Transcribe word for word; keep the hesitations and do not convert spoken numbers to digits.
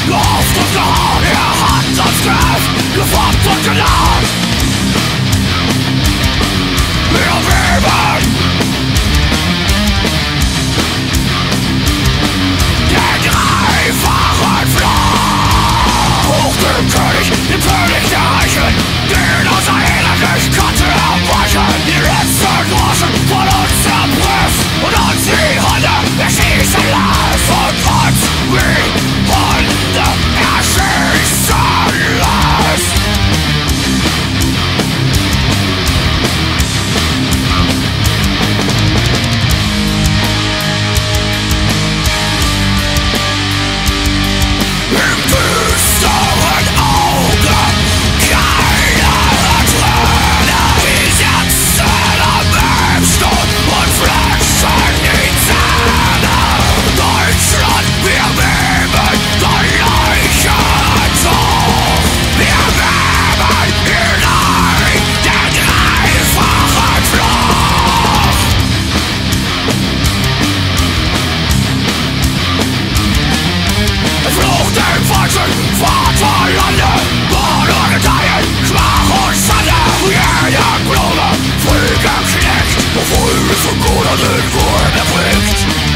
gehofft und gehauen. Er hat uns Griff geformt und gelacht. Wir beben den dreifachen Fluch, dem König, dem König der Reichen, den unser Elend nicht konnte erweichen. Die letzten Groschen von uns zerbricht und uns die Hunde erschießen lässt. Und uns wie Hunde erschießen lässt. Im düsteren Auge keine Träne, die sitzen am Webstuhl und flexen die Zähne. Deutschland, wir beben dein Leichentuch. Wir beben hinein den dreifachen Fluch. Es flucht dem falschen Vaterlande, Mord und Gedeihen, Schmach und Schande. Jede Blume, früh geknickt, bevor wir von Gott sind, wo er bringt.